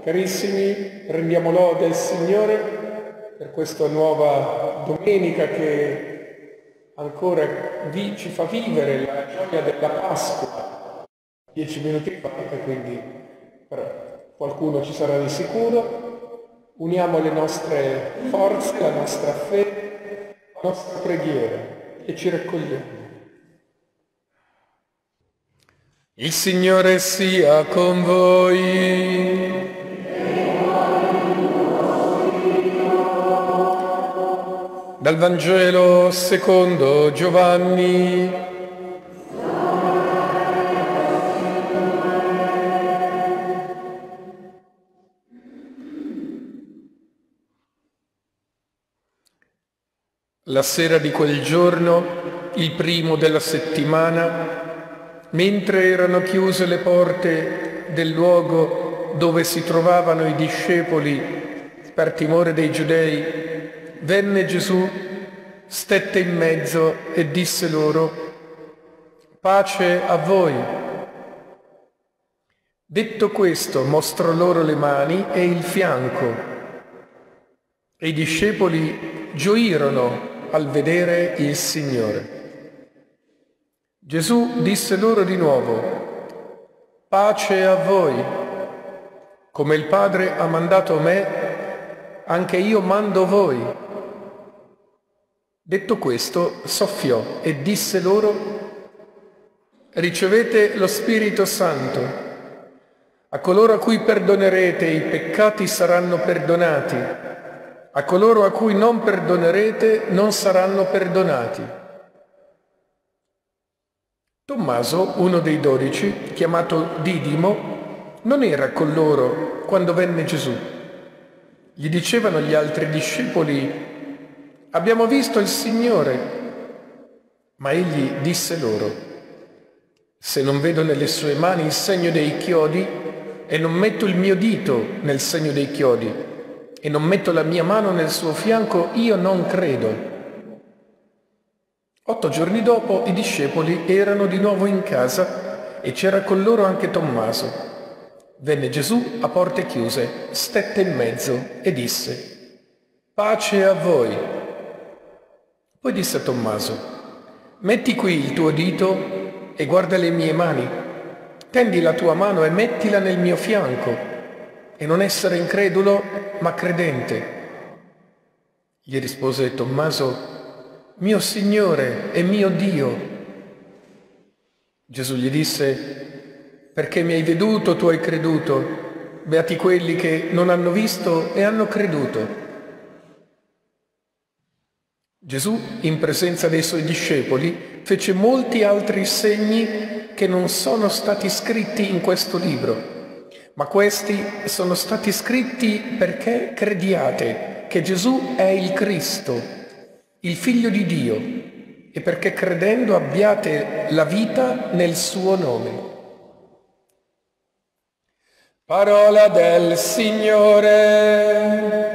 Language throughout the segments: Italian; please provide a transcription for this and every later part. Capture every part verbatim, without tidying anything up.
Carissimi, rendiamo lode al Signore per questa nuova domenica che ancora vi, ci fa vivere la gioia della Pasqua. Dieci minuti fa, e quindi per qualcuno ci sarà di sicuro. Uniamo le nostre forze, la nostra fede, la nostra preghiera e ci raccogliamo. Il Signore sia con voi. Dal Vangelo secondo Giovanni. La sera di quel giorno, il primo della settimana, mentre erano chiuse le porte del luogo dove si trovavano i discepoli per timore dei giudei, venne Gesù, stette in mezzo e disse loro: pace a voi. Detto questo, mostrò loro le mani e il fianco. E i discepoli gioirono al vedere il Signore. Gesù disse loro di nuovo: pace a voi. Come il Padre ha mandato me, anche io mando voi. Detto questo, soffiò e disse loro: ricevete lo Spirito Santo. A coloro a cui perdonerete i peccati saranno perdonati, a coloro a cui non perdonerete non saranno perdonati. Tommaso, uno dei dodici, chiamato Didimo, non era con loro quando venne Gesù. Gli dicevano gli altri discepoli: abbiamo visto il Signore. Ma egli disse loro: se non vedo nelle sue mani il segno dei chiodi e non metto il mio dito nel segno dei chiodi e non metto la mia mano nel suo fianco, io non credo. Otto giorni dopo i discepoli erano di nuovo in casa e c'era con loro anche Tommaso. Venne Gesù a porte chiuse, stette in mezzo e disse: pace a voi. Poi disse a Tommaso: metti qui il tuo dito e guarda le mie mani. Tendi la tua mano e mettila nel mio fianco, e non essere incredulo, ma credente. Gli rispose Tommaso: mio Signore e mio Dio. Gesù gli disse: perché mi hai veduto, tu hai creduto. Beati quelli che non hanno visto e hanno creduto. Gesù, in presenza dei suoi discepoli, fece molti altri segni che non sono stati scritti in questo libro, ma questi sono stati scritti perché crediate che Gesù è il Cristo, il Figlio di Dio, e perché credendo abbiate la vita nel suo nome. Parola del Signore.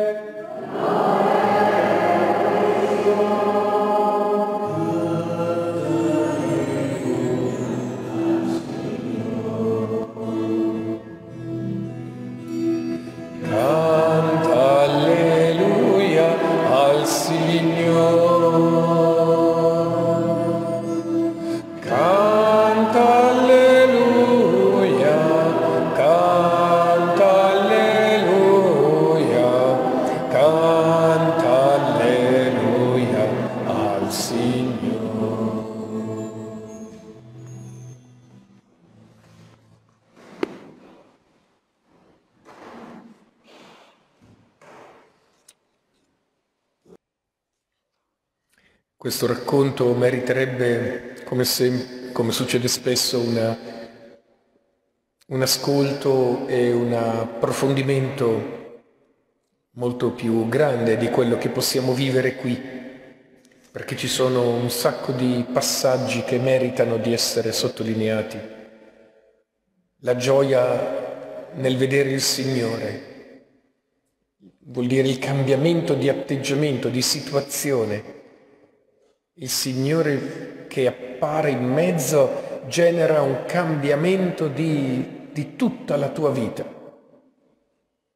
Questo racconto meriterebbe, come, se, come succede spesso, una, un ascolto e un approfondimento molto più grande di quello che possiamo vivere qui, perché ci sono un sacco di passaggi che meritano di essere sottolineati. La gioia nel vedere il Signore vuol dire il cambiamento di atteggiamento, di situazione. Il Signore che appare in mezzo genera un cambiamento di, di tutta la tua vita.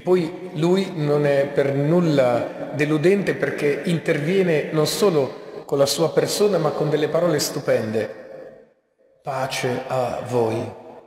poi lui non è per nulla deludente perché interviene non solo con la sua persona ma con delle parole stupende. Pace a voi,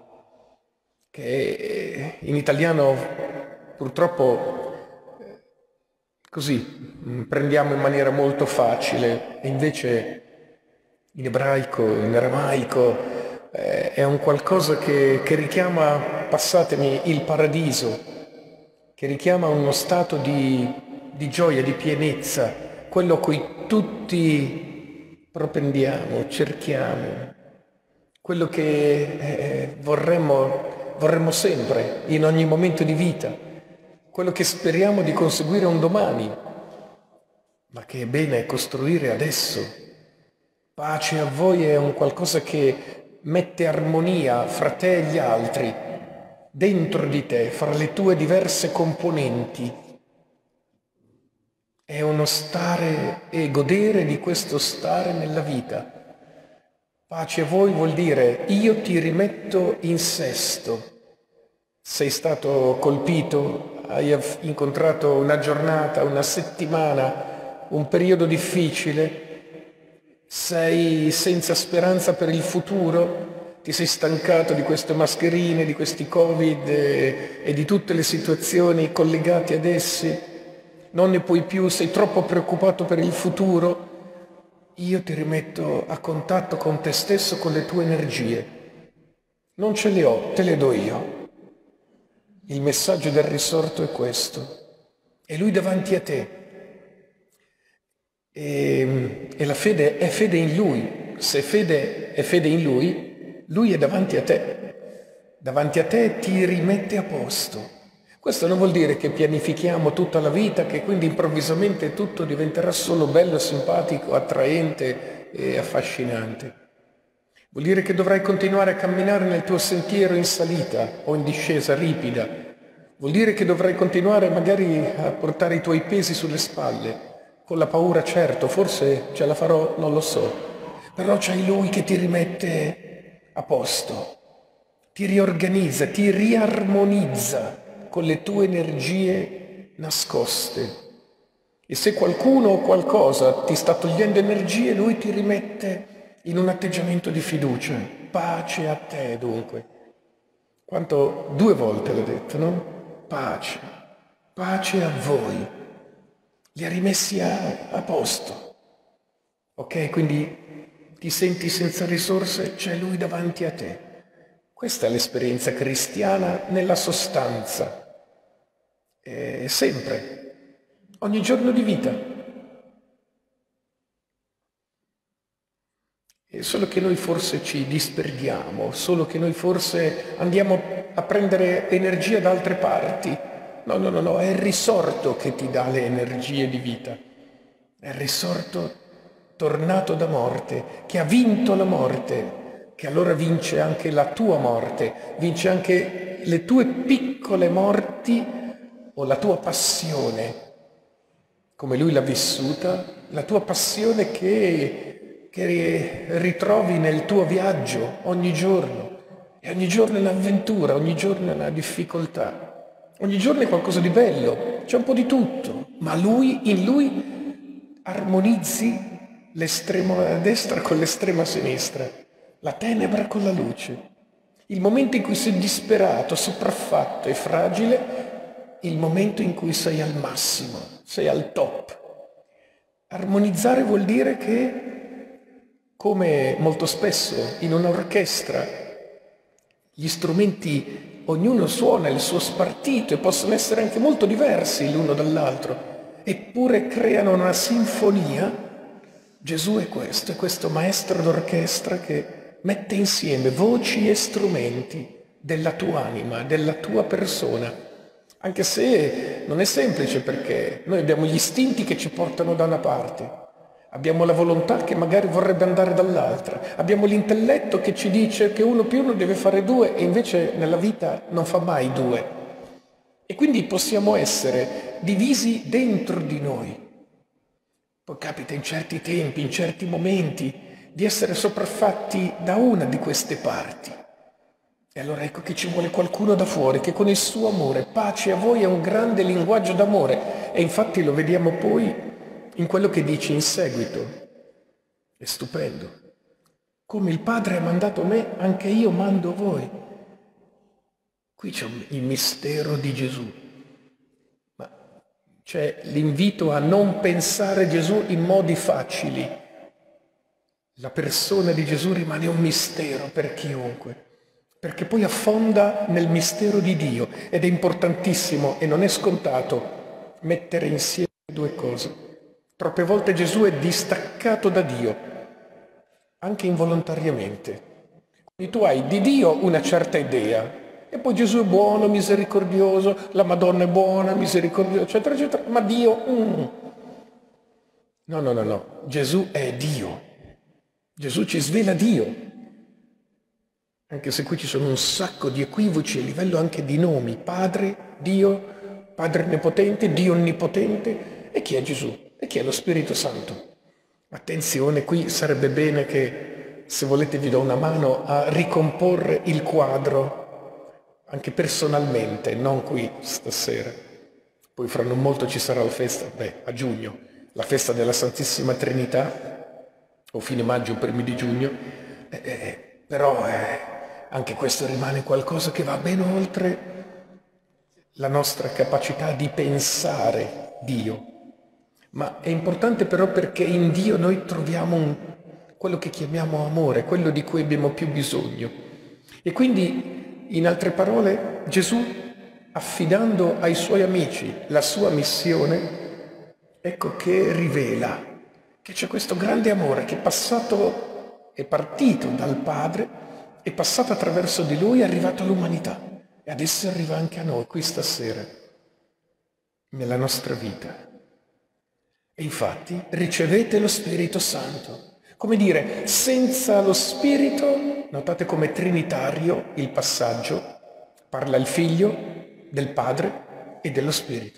che in italiano purtroppo così prendiamo in maniera molto facile, e invece in ebraico, in aramaico, eh, è un qualcosa che, che richiama, passatemi, il paradiso, che richiama uno stato di, di gioia, di pienezza, quello a cui tutti propendiamo, cerchiamo, quello che eh, vorremmo, vorremmo sempre, in ogni momento di vita, quello che speriamo di conseguire un domani, ma che è bene costruire adesso. Pace a voi è un qualcosa che mette armonia fra te e gli altri, dentro di te, fra le tue diverse componenti. È uno stare e godere di questo stare nella vita. Pace a voi vuol dire io ti rimetto in sesto. Sei stato colpito, hai incontrato una giornata, una settimana, un periodo difficile, sei senza speranza per il futuro, ti sei stancato di queste mascherine, di questi Covid e, e di tutte le situazioni collegate ad essi, non ne puoi più, sei troppo preoccupato per il futuro. Io ti rimetto a contatto con te stesso, con le tue energie. Non ce le ho, te le do io. Il messaggio del risorto è questo. È lui davanti a te. E, e la fede è fede in lui. Se fede è fede in lui, lui è davanti a te. Davanti a te ti rimette a posto. Questo non vuol dire che pianifichiamo tutta la vita, che quindi improvvisamente tutto diventerà solo bello, simpatico, attraente e affascinante. Vuol dire che dovrai continuare a camminare nel tuo sentiero in salita o in discesa ripida. Vuol dire che dovrai continuare magari a portare i tuoi pesi sulle spalle, con la paura, certo, forse ce la farò, non lo so, però c'hai lui che ti rimette a posto, ti riorganizza, ti riarmonizza con le tue energie nascoste. E se qualcuno o qualcosa ti sta togliendo energie, lui ti rimette in un atteggiamento di fiducia. Pace a te, dunque. Quanto due volte l'ho detto, no? Pace, pace a voi. Li ha rimessi a, a posto. Ok? Quindi ti senti senza risorse, c'è lui davanti a te. Questa è l'esperienza cristiana nella sostanza. E sempre, ogni giorno di vita. È solo che noi forse ci disperdiamo, solo che noi forse andiamo a prendere energia da altre parti. No, no, no, no, è il risorto che ti dà le energie di vita. È il risorto tornato da morte, che ha vinto la morte, che allora vince anche la tua morte, vince anche le tue piccole morti o la tua passione, come lui l'ha vissuta, la tua passione che, che ritrovi nel tuo viaggio ogni giorno. E ogni giorno è un'avventura, ogni giorno è una difficoltà. Ogni giorno è qualcosa di bello, c'è un po' di tutto, ma lui, in lui armonizzi l'estrema destra con l'estrema sinistra, la tenebra con la luce. Il momento in cui sei disperato, sopraffatto e fragile, il momento in cui sei al massimo, sei al top. Armonizzare vuol dire che, come molto spesso in un'orchestra, gli strumenti ognuno suona il suo spartito e possono essere anche molto diversi l'uno dall'altro, eppure creano una sinfonia. Gesù è questo, è questo maestro d'orchestra che mette insieme voci e strumenti della tua anima, della tua persona, anche se non è semplice perché noi abbiamo gli istinti che ci portano da una parte, abbiamo la volontà che magari vorrebbe andare dall'altra, abbiamo l'intelletto che ci dice che uno più uno deve fare due e invece nella vita non fa mai due. E quindi possiamo essere divisi dentro di noi. Poi capita in certi tempi, in certi momenti, di essere sopraffatti da una di queste parti. E allora ecco che ci vuole qualcuno da fuori che con il suo amore, pace a voi, è un grande linguaggio d'amore. E infatti lo vediamo poi in quello che dice in seguito. È stupendo. Come il Padre ha mandato me, anche io mando voi. Qui c'è il mistero di Gesù. Ma c'è l'invito a non pensare Gesù in modi facili. La persona di Gesù rimane un mistero per chiunque, perché poi affonda nel mistero di Dio, ed è importantissimo e non è scontato mettere insieme due cose. Troppe volte Gesù è distaccato da Dio, anche involontariamente. Quindi tu hai di Dio una certa idea, e poi Gesù è buono, misericordioso, la Madonna è buona, misericordiosa, eccetera, eccetera, ma Dio... Mm. No, no, no, no, Gesù è Dio. Gesù ci svela Dio. Anche se qui ci sono un sacco di equivoci a livello anche di nomi. Padre, Dio, Padre Onnipotente, Dio Onnipotente. E chi è Gesù? E chi è lo Spirito Santo? Attenzione, qui sarebbe bene che, se volete, vi do una mano a ricomporre il quadro, anche personalmente, non qui stasera. Poi fra non molto ci sarà la festa, beh, a giugno, la festa della Santissima Trinità, o fine maggio, primi di giugno, eh, eh, però eh, anche questo rimane qualcosa che va ben oltre la nostra capacità di pensare Dio. Ma è importante però perché in Dio noi troviamo un, quello che chiamiamo amore, quello di cui abbiamo più bisogno. E quindi, in altre parole, Gesù, affidando ai suoi amici la sua missione, ecco che rivela che c'è questo grande amore che è passato, è partito dal Padre, è passato attraverso di Lui, è arrivato all'umanità e adesso arriva anche a noi qui stasera, nella nostra vita. E infatti ricevete lo Spirito Santo. Come dire, senza lo Spirito, notate come trinitario il passaggio, parla il Figlio, del Padre e dello Spirito.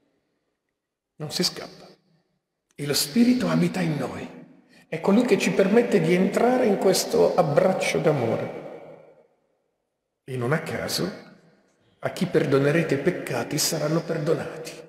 Non si scappa. E lo Spirito abita in noi. È colui che ci permette di entrare in questo abbraccio d'amore. E non a caso, a chi perdonerete i peccati saranno perdonati.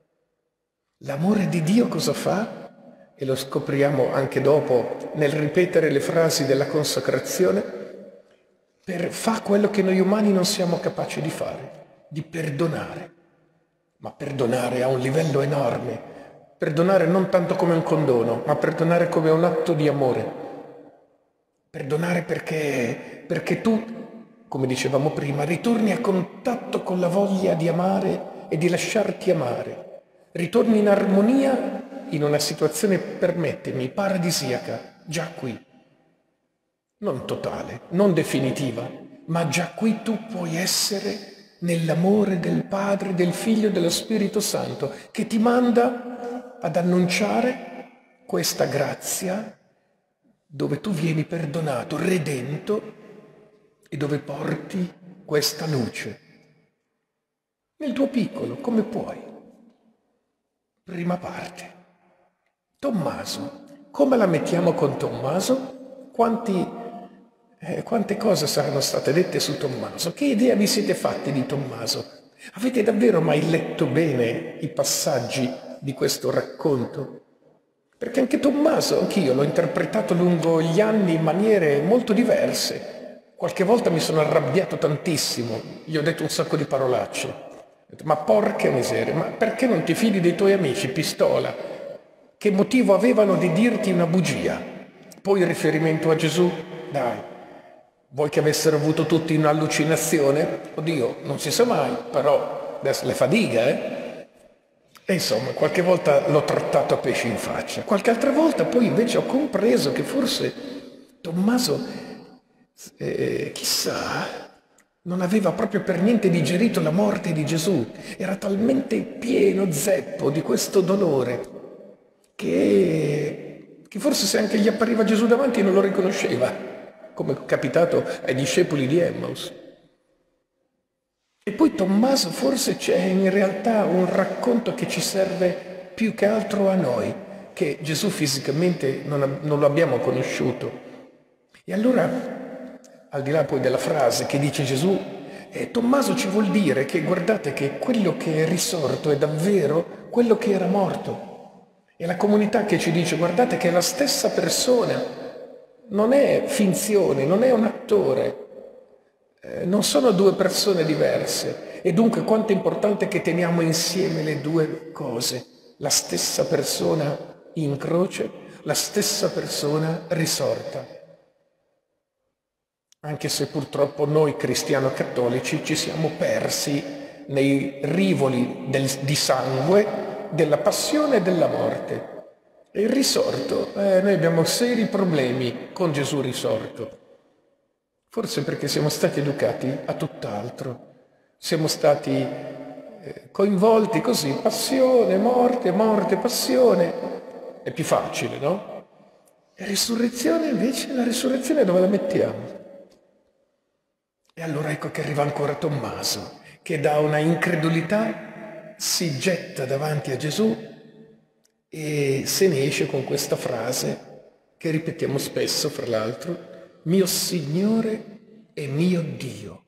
L'amore di Dio cosa fa? E lo scopriamo anche dopo nel ripetere le frasi della consacrazione, per fa quello che noi umani non siamo capaci di fare, di perdonare. Ma perdonare a un livello enorme, perdonare non tanto come un condono, ma perdonare come un atto di amore. Perdonare perché, perché tu, come dicevamo prima, ritorni a contatto con la voglia di amare e di lasciarti amare. Ritorni in armonia in una situazione, permettimi, paradisiaca, già qui. Non totale, non definitiva, ma già qui tu puoi essere nell'amore del Padre, del Figlio e dello Spirito Santo, che ti manda ad annunciare questa grazia dove tu vieni perdonato, redento, e dove porti questa luce. Nel tuo piccolo, come puoi. Prima parte. Tommaso. Come la mettiamo con Tommaso? Quanti, eh, quante cose saranno state dette su Tommaso? Che idea vi siete fatti di Tommaso? Avete davvero mai letto bene i passaggi di questo racconto? Perché anche Tommaso, anch'io l'ho interpretato lungo gli anni in maniere molto diverse. Qualche volta mi sono arrabbiato tantissimo, gli ho detto un sacco di parolacce. Ma porca miseria, ma perché non ti fidi dei tuoi amici, pistola? Che motivo avevano di dirti una bugia? Poi il riferimento a Gesù? Dai, vuoi che avessero avuto tutti un'allucinazione? Oddio, non si sa mai, però adesso le fa diga, eh? E insomma, qualche volta l'ho trattato a pesci in faccia. Qualche altra volta poi invece ho compreso che forse Tommaso, eh, chissà... non aveva proprio per niente digerito la morte di Gesù, era talmente pieno, zeppo di questo dolore che, che forse se anche gli appariva Gesù davanti non lo riconosceva, come è capitato ai discepoli di Emmaus. E poi Tommaso forse c'è in realtà un racconto che ci serve più che altro a noi, che Gesù fisicamente non, non lo abbiamo conosciuto. E allora al di là poi della frase che dice Gesù, eh, Tommaso ci vuol dire che guardate che quello che è risorto è davvero quello che era morto. È la comunità che ci dice guardate che è la stessa persona, non è finzione, non è un attore, eh, non sono due persone diverse. E dunque quanto è importante che teniamo insieme le due cose, la stessa persona in croce, la stessa persona risorta. Anche se purtroppo noi cristiano-cattolici ci siamo persi nei rivoli del, di sangue della passione e della morte. E il risorto, eh, noi abbiamo seri problemi con Gesù risorto. Forse perché siamo stati educati a tutt'altro. Siamo stati eh, coinvolti così, passione, morte, morte, passione. È più facile, no? E risurrezione invece, la risurrezione dove la mettiamo? E allora ecco che arriva ancora Tommaso, che da una incredulità si getta davanti a Gesù e se ne esce con questa frase che ripetiamo spesso, fra l'altro, mio Signore e mio Dio.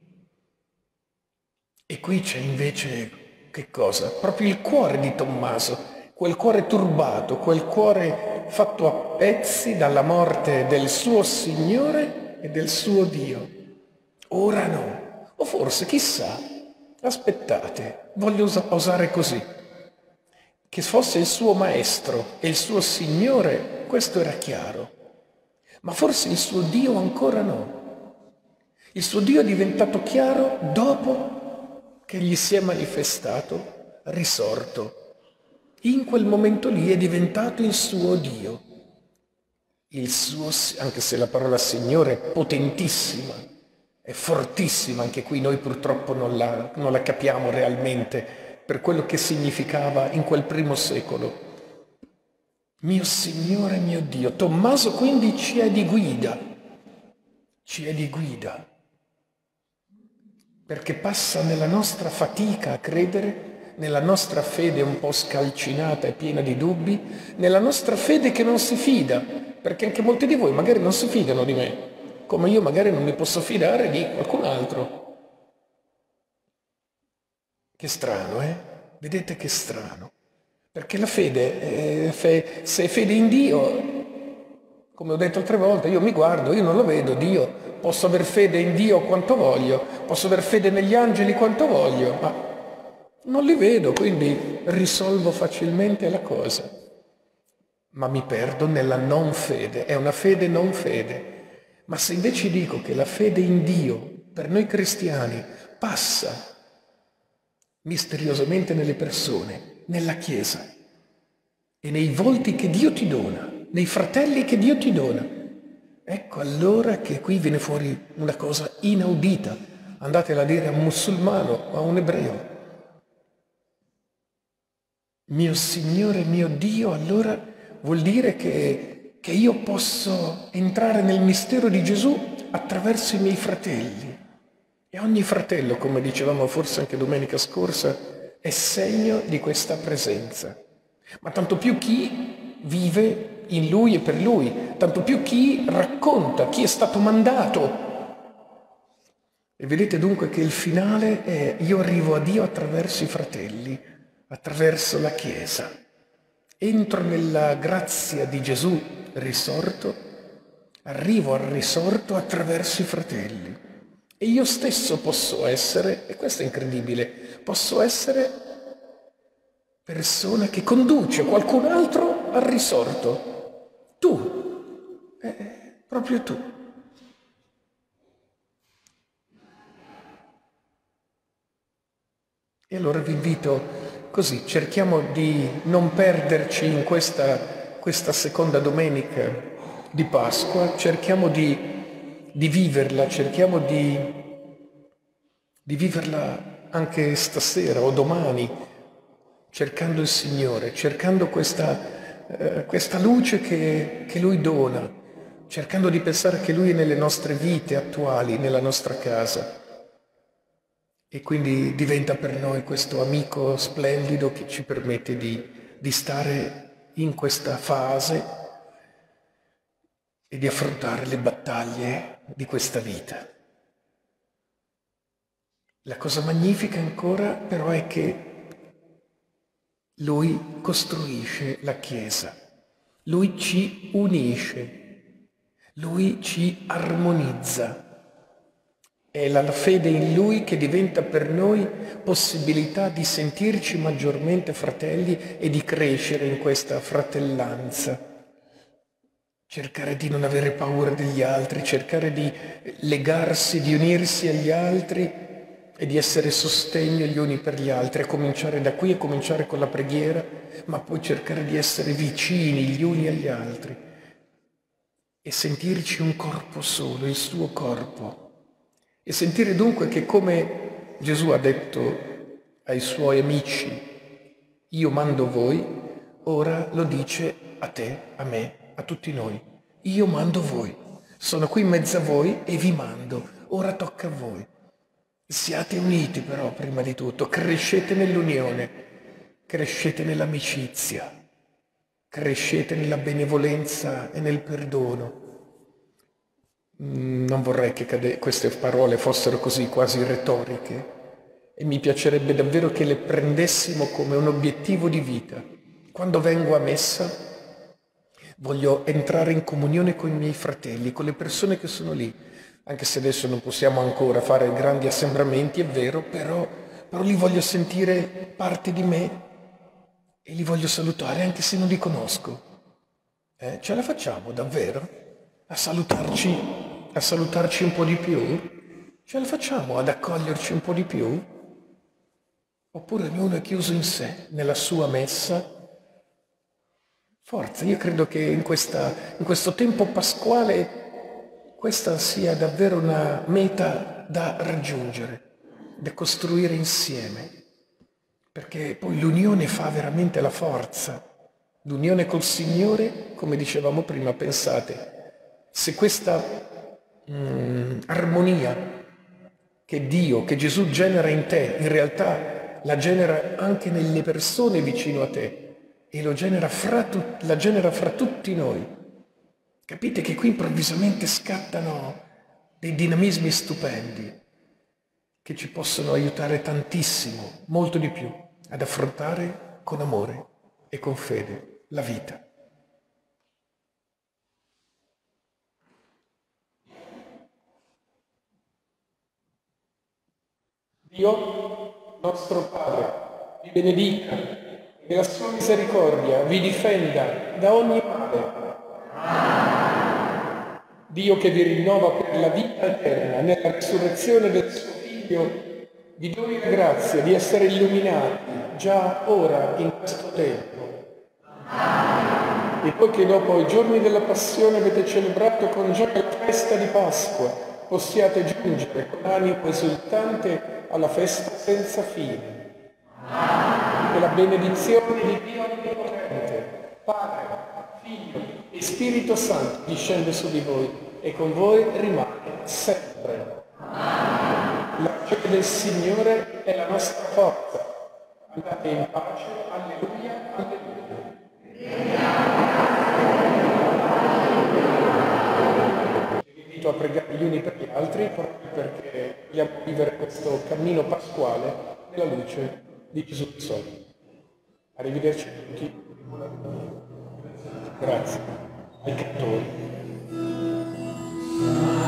E qui c'è invece che cosa? Proprio il cuore di Tommaso, quel cuore turbato, quel cuore fatto a pezzi dalla morte del suo Signore e del suo Dio. Ora no, o forse, chissà, aspettate, voglio osare così, che fosse il suo maestro e il suo Signore, questo era chiaro, ma forse il suo Dio ancora no. Il suo Dio è diventato chiaro dopo che gli si è manifestato risorto. In quel momento lì è diventato il suo Dio, il suo, anche se la parola Signore è potentissima, è fortissima, anche qui noi purtroppo non la, non la capiamo realmente per quello che significava in quel primo secolo. Mio Signore, mio Dio. Tommaso quindi ci è di guida, ci è di guida, perché passa nella nostra fatica a credere, nella nostra fede un po' scalcinata e piena di dubbi, nella nostra fede che non si fida, perché anche molti di voi magari non si fidano di me, come io magari non mi posso fidare di qualcun altro. Che strano, eh? Vedete che strano? Perché la fede, eh, fe, se è fede in Dio, come ho detto altre volte, io mi guardo, io non lo vedo, Dio, posso aver fede in Dio quanto voglio, posso aver fede negli angeli quanto voglio, ma non li vedo, quindi risolvo facilmente la cosa. Ma mi perdo nella non fede, è una fede non fede. Ma se invece dico che la fede in Dio, per noi cristiani, passa misteriosamente nelle persone, nella Chiesa e nei volti che Dio ti dona, nei fratelli che Dio ti dona, ecco allora che qui viene fuori una cosa inaudita. Andatela a dire a un musulmano, a un ebreo. Mio Signore, mio Dio, allora vuol dire che che io posso entrare nel mistero di Gesù attraverso i miei fratelli. E ogni fratello, come dicevamo forse anche domenica scorsa, è segno di questa presenza. Ma tanto più chi vive in Lui e per Lui, tanto più chi racconta, chi è stato mandato. E vedete dunque che il finale è io arrivo a Dio attraverso i fratelli, attraverso la Chiesa. Entro nella grazia di Gesù risorto, arrivo al risorto attraverso i fratelli. E io stesso posso essere, e questo è incredibile, posso essere persona che conduce qualcun altro al risorto. Tu, eh, proprio tu. E allora vi invito così, cerchiamo di non perderci in questa, questa seconda domenica di Pasqua, cerchiamo di, di viverla, cerchiamo di, di viverla anche stasera o domani, cercando il Signore, cercando questa, eh, questa luce che, che Lui dona, cercando di pensare che Lui è nelle nostre vite attuali, nella nostra casa. E quindi diventa per noi questo amico splendido che ci permette di, di stare in questa fase e di affrontare le battaglie di questa vita. La cosa magnifica ancora però è che Lui costruisce la Chiesa, Lui ci unisce, Lui ci armonizza. È la fede in Lui che diventa per noi possibilità di sentirci maggiormente fratelli e di crescere in questa fratellanza. Cercare di non avere paura degli altri, cercare di legarsi, di unirsi agli altri e di essere sostegno gli uni per gli altri, a cominciare da qui, a cominciare con la preghiera, ma poi cercare di essere vicini gli uni agli altri e sentirci un corpo solo, il suo corpo. E sentire dunque che, come Gesù ha detto ai suoi amici, io mando voi, ora lo dice a te, a me, a tutti noi. Io mando voi, sono qui in mezzo a voi e vi mando, ora tocca a voi. Siate uniti però prima di tutto, crescete nell'unione, crescete nell'amicizia, crescete nella benevolenza e nel perdono. Non vorrei che cade- queste parole fossero così quasi retoriche e mi piacerebbe davvero che le prendessimo come un obiettivo di vita. Quando vengo a messa voglio entrare in comunione con i miei fratelli, con le persone che sono lì, anche se adesso non possiamo ancora fare grandi assembramenti, è vero, però, però li voglio sentire parte di me e li voglio salutare anche se non li conosco. Eh, ce la facciamo davvero a salutarci? A salutarci un po' di più? Ce la facciamo ad accoglierci un po' di più? Oppure ognuno è chiuso in sé, nella sua messa? Forza, io credo che in, questa, in questo tempo pasquale questa sia davvero una meta da raggiungere, da costruire insieme, perché poi l'unione fa veramente la forza. L'unione col Signore, come dicevamo prima, pensate, se questa Mm, armonia che Dio, che Gesù genera in te, in realtà la genera anche nelle persone vicino a te e lo genera fra tut- la genera fra tutti noi. Capite che qui improvvisamente scattano dei dinamismi stupendi che ci possono aiutare tantissimo, molto di più, ad affrontare con amore e con fede la vita. Dio, nostro Padre, vi benedica e nella sua misericordia vi difenda da ogni male. Dio che vi rinnova per la vita eterna nella risurrezione del suo Figlio, vi doni la grazia di essere illuminati già ora in questo tempo. E poi che dopo i giorni della Passione avete celebrato con gioia la festa di Pasqua, possiate giungere con animo esultante alla festa senza fine. E la benedizione di Dio Onnipotente, Padre, Figlio e Spirito Santo discende su di voi e con voi rimane sempre. La gioia del Signore è la nostra forza. Andate in pace. Alleluia, alleluia. Vi invito a pregare gli uni per gli altri proprio perché vogliamo vivere questo cammino pasquale nella luce di Gesù il Sole. Arrivederci a tutti. Grazie ai cantori.